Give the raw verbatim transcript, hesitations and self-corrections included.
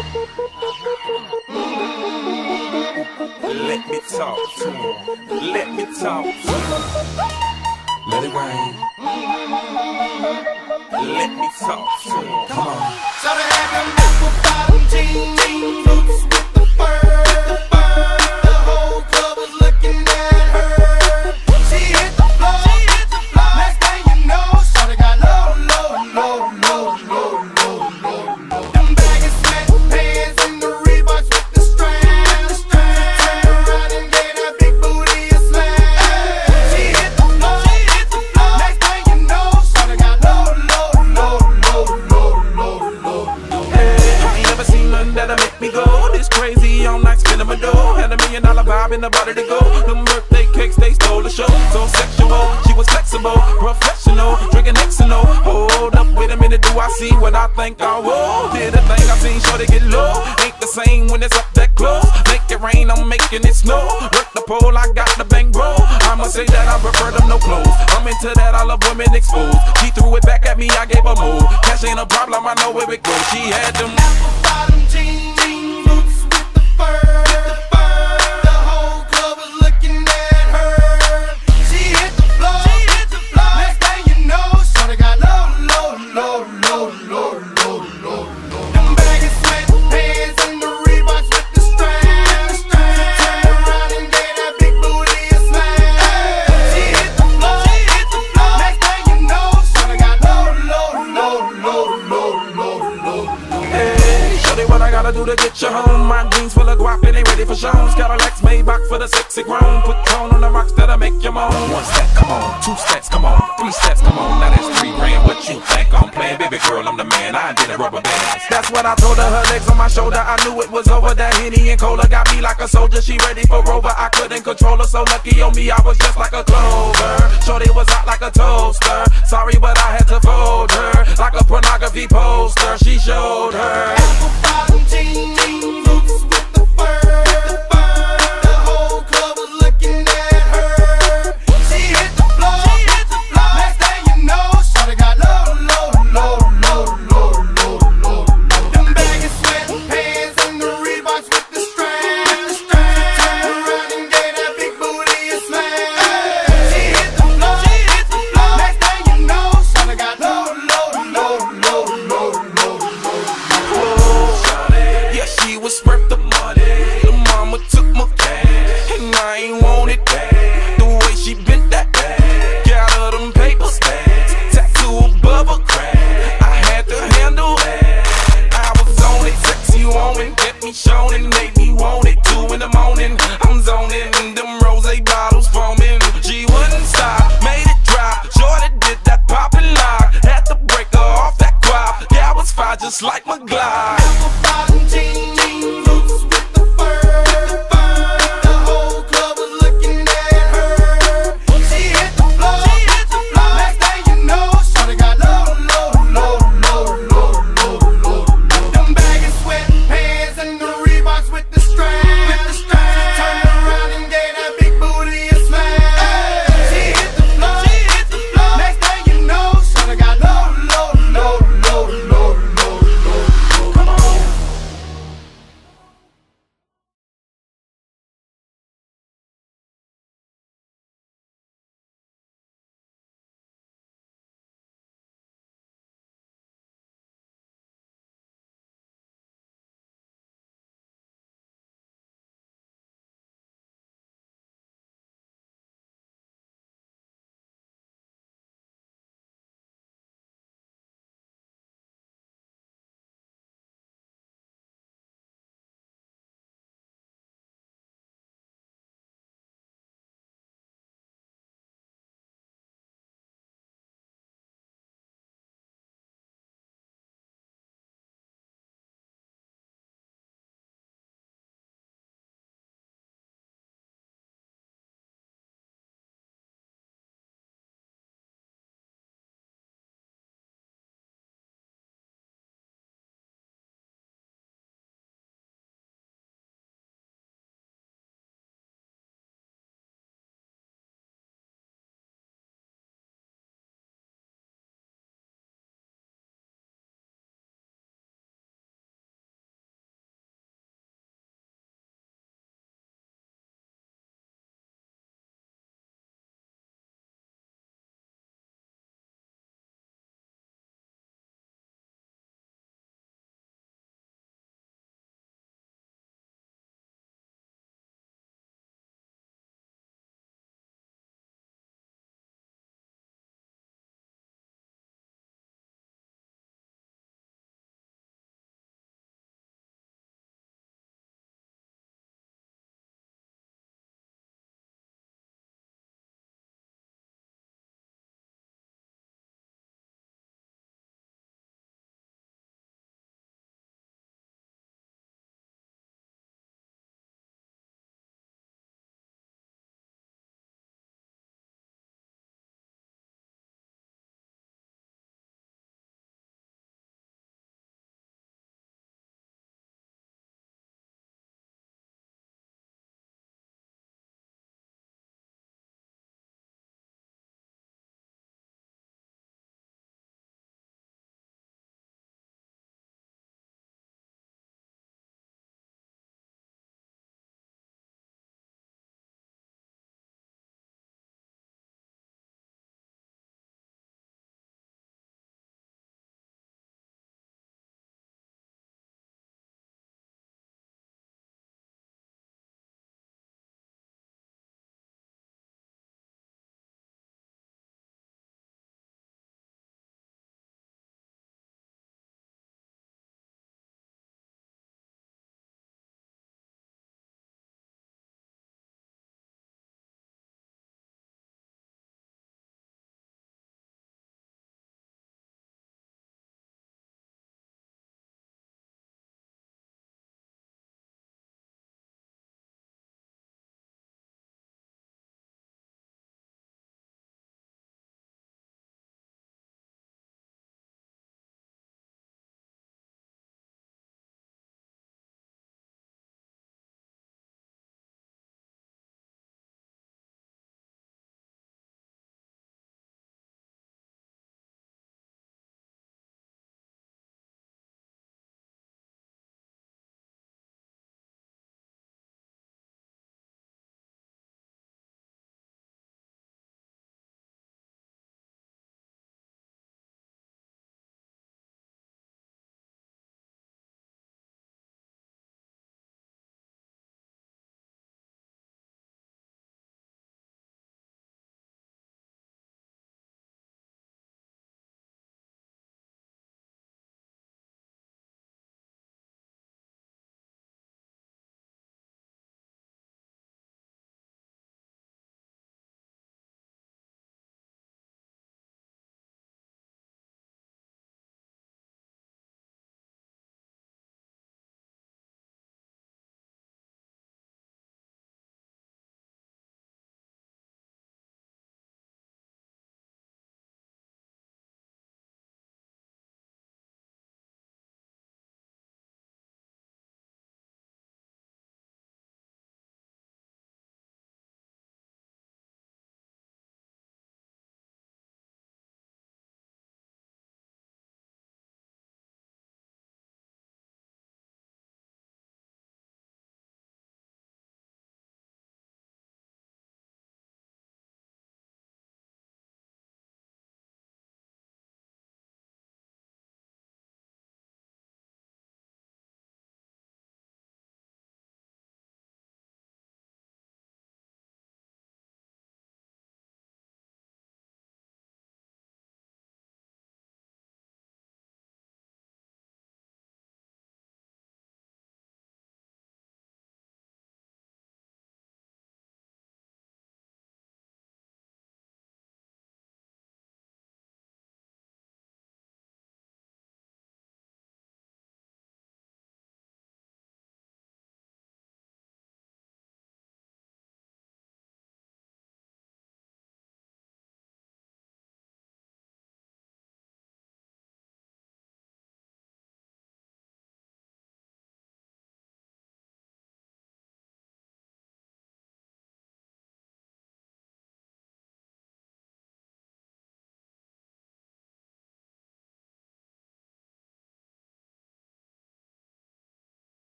Let me talk to him. Let me talk to him. Let it rain. Let me talk to him. Come on. So they had them apple bottom jeans, boots with the fur. The whole club was looking at her. She hit the floor. Next thing you know, shawty got low, low, low, low, low, low, low, low. Them baggy sweatpants and the Reeboks with the strands. Turned around and gave that big booty a smash. She hit the floor. Next thing you know, shawty got low, low, low, low, low, low, low, low. Hey, I ain't never seen nothing that'll make me go this crazy all night spinning my dough. Had a million dollar vibe in the body to go. Them birthday cakes, they stole the show. So sexual, she was flexible, professional, drinking X and O. Hold up, wait a minute, do I see what I think I will? Did a thing I seen, sure they get low. Ain't the same when it's up that close. Make it rain, I'm making it snow. Work the pole, I got the bang bro. I'ma say that I prefer them no clothes. I'm into that, I love women exposed. She threw it back at me, I gave her move. Cash ain't a problem, I know where it goes. She had them apple bottom jeans, boots with the fur. The whole club was looking at her. She hit the floor. Next thing you know, shawty got low, low, low, low, low, low, low, low. Them baggy sweatpants and the Reeboks with the strands. Turned around and gave that big booty a smash. She hit the floor. Next thing you know, shawty got low, low, low, low, low, low, low, low. Hey, shorty, what I gotta do to get you home? My jeans full of guap and they ready for shows. Cadillacs Maybach for the sexy grown. Put tone on the rocks that'll make you moan. One step, come on. Two steps, come on. Three steps, come on. Now that's three grand. What you think I'm playing? Baby girl, I'm the man. I did a rubber band. That's what I told her. Her legs on my shoulder. I knew it was over. That Henny and Cola got me like a soldier. She ready for Rover. I couldn't control her. So lucky on me, I was just like a clover. Shorty was hot like a toaster. Sorry, but I had to fold her like a pornography poster. She showed her.